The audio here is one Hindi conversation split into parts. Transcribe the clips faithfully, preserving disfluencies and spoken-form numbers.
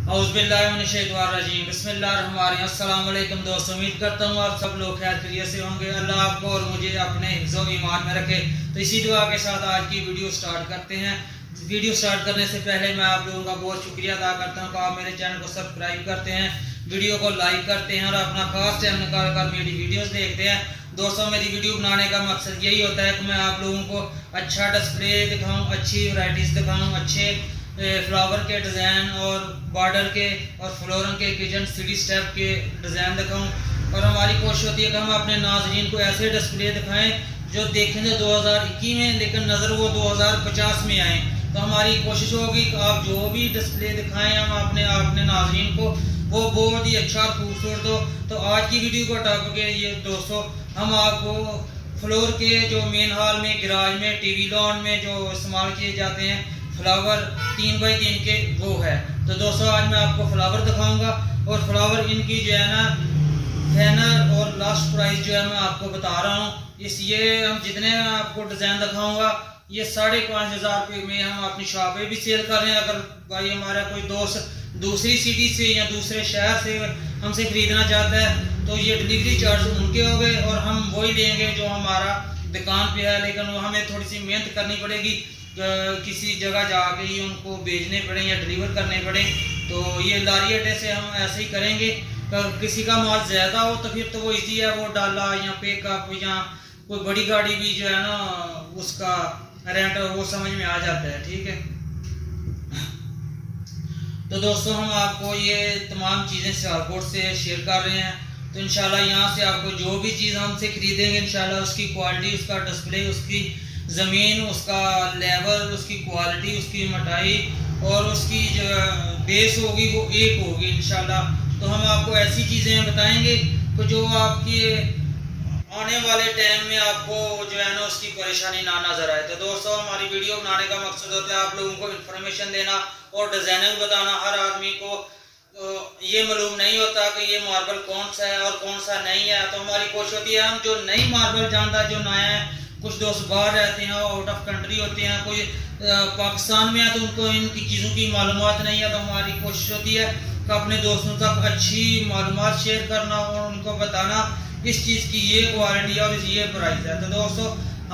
औज़ुबिल्लाहिमिनश्शैतानिर्रजीम बिस्मिल्लाहिर्रहमानिर्रहीम। अस्सलाम वालेकुम दोस्तों, उम्मीद करता हूँ आप सब लोग खैर खैरियत से होंगे। अल्लाह आपको और मुझे अपने हिफ्ज़ ईमान में रखे। तो इसी दुआ के साथ आज की वीडियो स्टार्ट करते हैं। वीडियो स्टार्ट करने से पहले मैं आप लोगों का बहुत शुक्रिया अदा करता हूँ कि आप मेरे चैनल को सब्सक्राइब करते हैं, वीडियो को लाइक करते हैं और अपना खास टाइम निकाल कर मेरी वीडियोस देखते हैं। दोस्तों, मेरी वीडियो बनाने का मकसद यही होता है कि मैं आप लोगों को अच्छा डिस्प्ले दिखाऊं, अच्छी वैरायटीज़ दिखाऊं, अच्छे फ्लावर के डिज़ाइन और बॉर्डर के और फ्लोरल के किचन सीढ़ी स्टेप के डिज़ाइन दिखाऊं। और हमारी कोशिश होती है कि हम अपने नाज़रीन को ऐसे डिस्प्ले दिखाएं जो देखेंगे दो हज़ार इक्कीस में, लेकिन नज़र वो दो हज़ार पचास में आए। तो हमारी कोशिश होगी कि आप जो भी डिस्प्ले दिखाएं हम अपने अपने नाज़रीन को वो बहुत ही अच्छा और खूबसूरत हो। तो आज की वीडियो का टॉपिक है ये दोस्तों, हम आपको फ्लोर के जो मेन हॉल में, गैराज में, टीवी लॉन में जो इस्तेमाल किए जाते हैं फ्लावर तीन बाई तीन के वो है। तो दोस्तों, आज मैं आपको फ्लावर दिखाऊंगा और फ्लावर इनकी जो है ना फैनर और लास्ट प्राइस जो है मैं आपको बता रहा हूँ। इस ये हम जितने आपको डिज़ाइन दिखाऊंगा ये साढ़े पाँच हज़ार रुपये में हम अपनी शॉप पे भी सेल कर रहे हैं। अगर भाई हमारा कोई दोस्त दूसरी सिटी से या दूसरे शहर से हमसे ख़रीदना चाहता है तो ये डिलीवरी चार्ज उनके हो गए और हम वही लेंगे जो हमारा दुकान पे है, लेकिन वो हमें थोड़ी सी मेहनत करनी पड़ेगी, किसी जगह जाके ही उनको भेजने पड़े या डिलीवर करने पड़े। तो ये लारी अड्डे से हम ऐसे ही करेंगे। तो किसी का माल ज़्यादा हो तो फिर तो वो इजी है, वो डाला या पिकअप या कोई बड़ी गाड़ी भी जो है ना उसका रेंट वो समझ में आ जाता है, ठीक है। तो दोस्तों, हम आपको ये तमाम चीज़ें सियालकोट से शेयर कर रहे हैं। तो इंशाल्लाह यहाँ से आपको जो भी चीज़ हमसे खरीदेंगे इंशाल्लाह उसकी क्वालिटी, उसका डिस्प्ले, उसकी ज़मीन, उसका लेवल, उसकी क्वालिटी, उसकी मोटाई और उसकी जो बेस होगी वो एक होगी इंशाल्लाह। तो हम आपको ऐसी चीज़ें बताएंगे तो जो आपकी आने वाले टाइम में आपको जो है ना उसकी परेशानी ना नजर आए। तो दोस्तों, हमारी वीडियो बनाने का मकसद होता है आप लोगों को इन्फॉर्मेशन देना और डिज़ाइनिंग बताना। हर आदमी को ये मालूम नहीं होता कि ये मार्बल कौन सा है और कौन सा नहीं है। तो हमारी कोशिश होती है हम जो नई मार्बल जानता है, जो नया है, कुछ दोस्त बाहर रहते हैं, आउट ऑफ कंट्री होते हैं, कोई पाकिस्तान में है तो उनको इनकी चीज़ों की मालूमात नहीं है। तो हमारी कोशिश होती है कि अपने दोस्तों तक अच्छी मालूमात शेयर करना और उनको बताना इस चीज़ की ये क्वालिटी और ये प्राइस है। तो दोस्तों,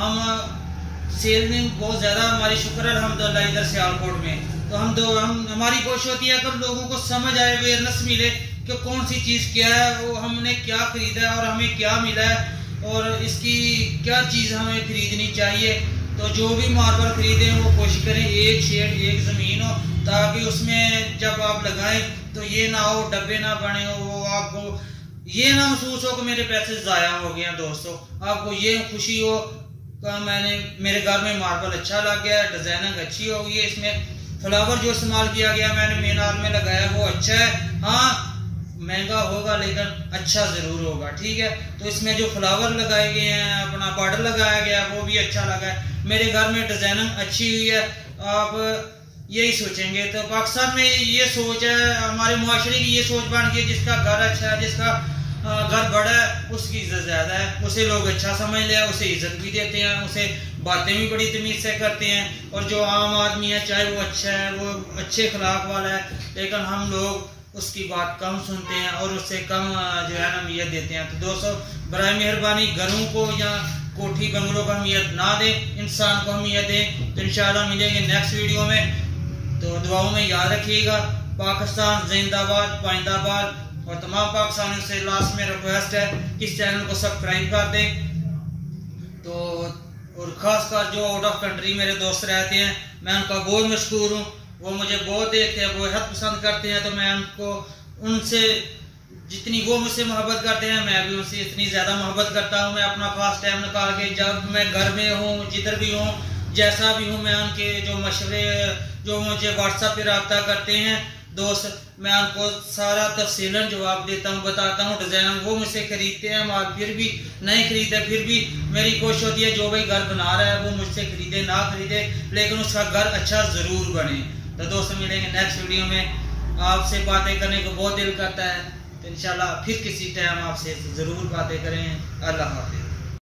हम सेल में बहुत ज़्यादा हमारी शुक्र है अल्हम्दुलिल्लाह इधर सियालकोट में। तो हम दो हम हमारी कोशिश होती है कि लोगों को समझ आए, अवेयरनेस मिले कि कौन सी चीज़ क्या है, वो हमने क्या ख़रीदा है और हमें क्या मिला है और इसकी क्या चीज़ हमें ख़रीदनी चाहिए। तो जो भी मार्बल ख़रीदें वो कोशिश करें एक शेड एक ज़मीन हो, ताकि उसमें जब आप लगाएं तो ये ना हो डब्बे ना बने हो, वो आपको ये ना महसूस हो कि मेरे पैसे ज़ाया हो गए। दोस्तों, आपको ये खुशी हो कि मैंने मेरे घर में मार्बल अच्छा लग गया, डिज़ाइनिंग अच्छी हो गई है, इसमें फ्लावर जो इस्तेमाल किया गया मैंने मेन हॉल में लगाया वो अच्छा है। हाँ, महंगा होगा लेकिन अच्छा ज़रूर होगा, ठीक है। तो इसमें जो फ्लावर लगाए गए हैं, अपना बॉर्डर लगाया गया वो भी अच्छा लगा है। मेरे घर में डिज़ाइनिंग अच्छी हुई है, आप यही सोचेंगे। तो पाकिस्तान में ये सोच है, हमारे मुआशरे की ये सोच बन गई जिसका घर अच्छा है, जिसका घर बड़ा है उसकी इज्जत ज़्यादा है, उसे लोग अच्छा समझ लिया, उसे इज्जत भी देते हैं, उसे बातें भी बड़ी तमीज़ से करते हैं। और जो आम आदमी है चाहे वो अच्छा है, वो अच्छे अखलाक वाला है, लेकिन हम लोग उसकी बात कम सुनते हैं और उससे कम जो है ना अहमियत देते हैं। तो दोस्तों, बराए मेहरबानी घरों को या कोठी बंगलों को अहमियत ना दें, इंसान को अहमियत दें। तो इंशाल्लाह मिलेंगे नेक्स्ट वीडियो में। तो दुआओं में याद रखिएगा। पाकिस्तान जिंदाबाद, पाइंदाबाद। और तमाम पाकिस्तानियों से लास्ट में रिक्वेस्ट है कि इस चैनल को सब्सक्राइब कर दें। तो और ख़ासकर जो आउट ऑफ कंट्री मेरे दोस्त रहते हैं मैं उनका बहुत मशहूर हूँ, वो मुझे बहुत देखते हैं, बहुत पसंद करते हैं। तो मैं उनको उनसे जितनी वो मुझसे मोहब्बत करते हैं मैं भी उनसे इतनी ज़्यादा मोहब्बत करता हूँ। मैं अपना खास टाइम निकाल के जब मैं घर में हूँ, जिधर भी हूँ, जैसा भी हूँ, मैं उनके जो मशवरे जो मुझे व्हाट्सएप पे रब्ता करते हैं दोस्त, मैं उनको सारा तफसीलन जवाब देता हूँ, बताता हूँ डिज़ाइन। वो मुझसे खरीदते हैं, माल फिर भी नहीं खरीदे, फिर भी मेरी कोशिश होती है जो भाई घर बना रहा है वो मुझसे खरीदे ना खरीदे, लेकिन उसका घर अच्छा ज़रूर बने। तो दोस्तों, मिलेंगे नेक्स्ट वीडियो में। आपसे बातें करने को बहुत दिल करता है, तो इंशाल्लाह फिर किसी टाइम आपसे ज़रूर बातें करें। अल्लाह हाफ़िज़।